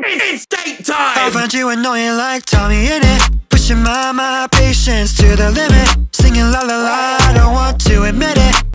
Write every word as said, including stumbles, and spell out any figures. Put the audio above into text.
It's date time! I find you annoying like Tommy in it, pushing my, my patience to the limit, singing la la la, I don't want to admit it.